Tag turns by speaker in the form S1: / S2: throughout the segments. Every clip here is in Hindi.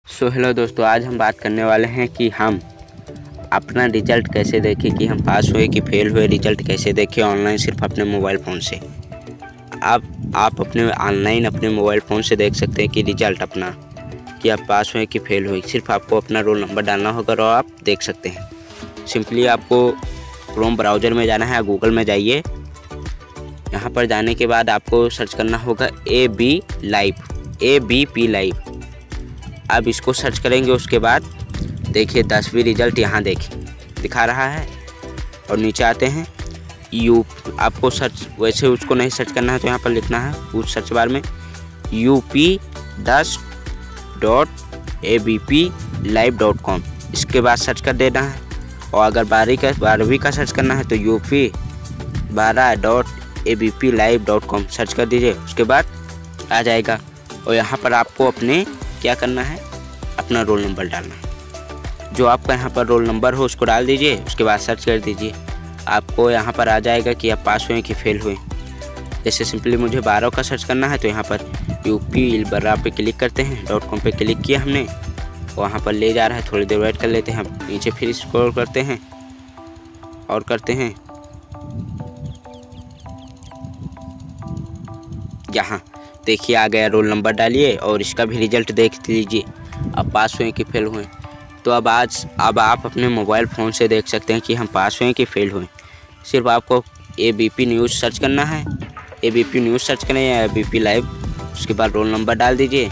S1: हेलो दोस्तों, आज हम बात करने वाले हैं कि हम अपना रिज़ल्ट कैसे देखें कि हम पास हुए कि फेल हुए। रिज़ल्ट कैसे देखें ऑनलाइन सिर्फ अपने मोबाइल फ़ोन से। आप अपने ऑनलाइन अपने मोबाइल फ़ोन से देख सकते हैं कि रिज़ल्ट अपना कि आप पास हुए कि फेल हुए। सिर्फ आपको अपना रोल नंबर डालना होगा और आप देख सकते हैं। सिंपली आपको क्रोम ब्राउज़र में जाना है, गूगल में जाइए। यहाँ पर जाने के बाद आपको सर्च करना होगा ABP लाइव। अब इसको सर्च करेंगे, उसके बाद देखिए 10वीं रिज़ल्ट यहाँ देखिए दिखा रहा है। और नीचे आते हैं आपको सर्च वैसे उसको नहीं सर्च करना है, तो यहाँ पर लिखना है उस सर्च बार में up10.abplive.com। इसके बाद सर्च कर देना है। और अगर 12वीं का सर्च करना है तो up12.abplive.com सर्च कर दीजिए। उसके बाद आ जाएगा और यहाँ पर आपको अपने क्या करना है, अपना रोल नंबर डालना है। जो आपका यहाँ पर रोल नंबर हो उसको डाल दीजिए। उसके बाद सर्च कर दीजिए। आपको यहाँ पर आ जाएगा कि आप पास हुए कि फेल हुए। जैसे सिंपली मुझे 12 का सर्च करना है, तो यहाँ पर UP12 पे क्लिक करते हैं। .com पे क्लिक किया हमने, वहाँ पर ले जा रहा है। थोड़ी देर वेट कर लेते हैं। हम नीचे फिर स्क्रॉल करते हैं और करते हैं यहाँ देखिए आ गया। रोल नंबर डालिए और इसका भी रिज़ल्ट देख लीजिए, अब पास हुए कि फेल हुए। तो अब आप अपने मोबाइल फ़ोन से देख सकते हैं कि हम पास हुए कि फेल हुए। सिर्फ आपको ABP न्यूज़ सर्च करना है। ABP न्यूज़ सर्च करें या ABP लाइव। उसके बाद रोल नंबर डाल दीजिए।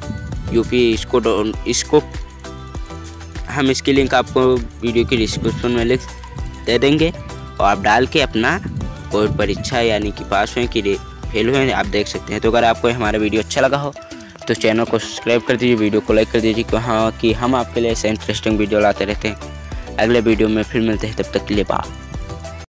S1: इसको हम इसकी लिंक आपको वीडियो की डिस्क्रिप्शन में लिख दे देंगे। और आप डाल के अपना कोई परीक्षा यानी कि पास हुए कि फेल हुए आप देख सकते हैं। तो अगर आपको हमारा वीडियो अच्छा लगा हो तो चैनल को सब्सक्राइब कर दीजिए, वीडियो को लाइक कर दीजिए कि हम आपके लिए ऐसे इंटरेस्टिंग वीडियो लाते रहते हैं। अगले वीडियो में फिर मिलते हैं, तब तक के लिए बाय।